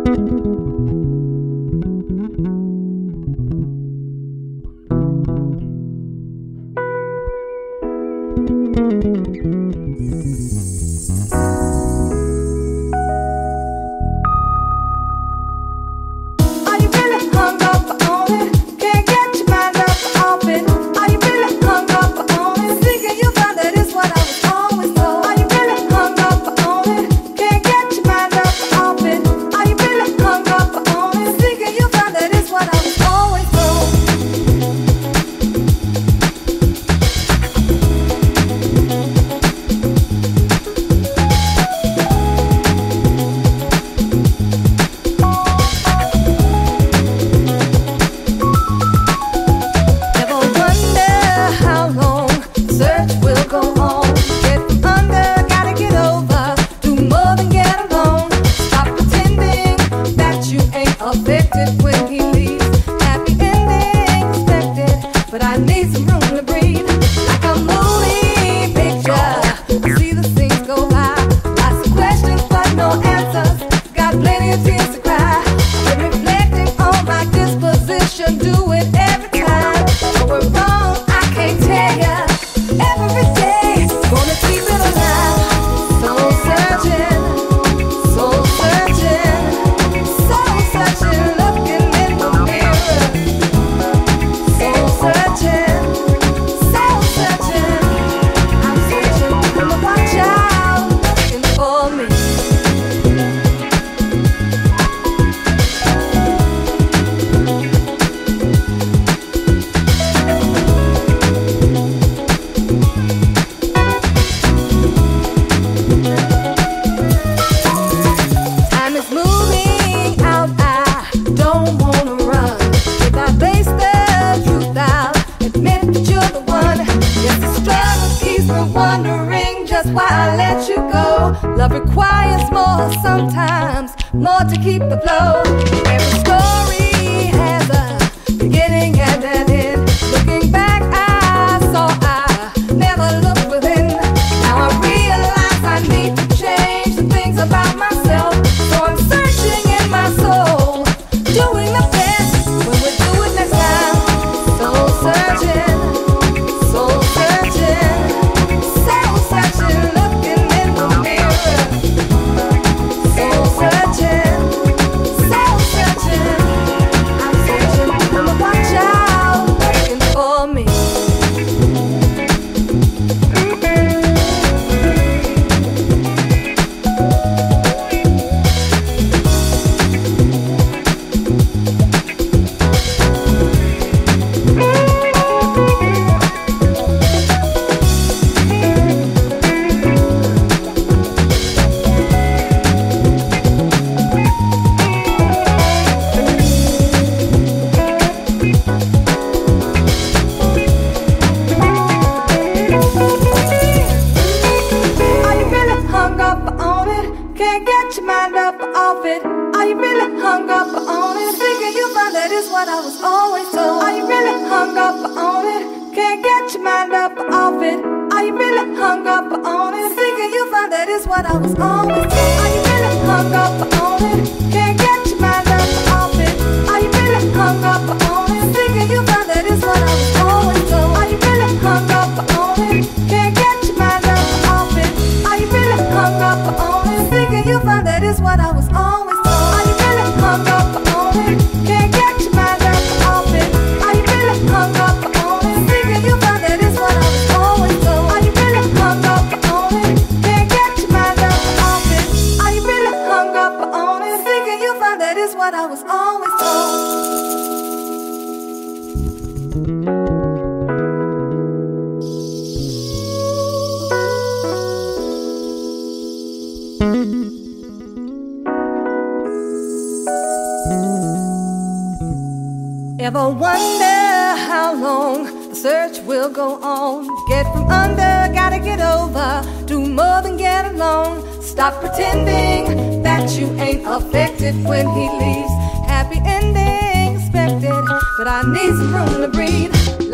Love requires more sometimes, more to keep the flow. Every story has a beginning and an end. Looking back, I saw I never looked within. Now I realize I need to change some things about myself. So I'm searching in my soul, doing the best when we do it next time. Soul searching, soul searching, soul searching, looking in the mirror. Soul searching, soul searching. I'm searching, I'ma watch out, looking for me. Can't get your mind up off it. Are you really hung up on it? Thinking you'll find that is what I was always told. Are you really hung up on it? Can't get your mind up off it. Are you really hung up on it? Thinking you'll find that is what I was always told. Are you really hung up on it? Can't get your mind up off it. Are you really hung up on it? Thinking you'll find that is what I was always told. Are you really hung up on it? Can't get your mind up off it. Are you really hung up on it? Thinking you'll find that is what I was always told. Are you really hung up on it? Can't get your mind up off it. Are you really hung up on it? Thinking you'll find that is what I was always told. Are you really hung up on it? Can't get your mind up off it. Are you really hung up on it? Thinking you'll find that is what I was always told. Ever wonder how long the search will go on? Get from under, gotta get over, do more than get along. Stop pretending that you ain't affected when he leaves. Happy ending expected, but I need some room to breathe.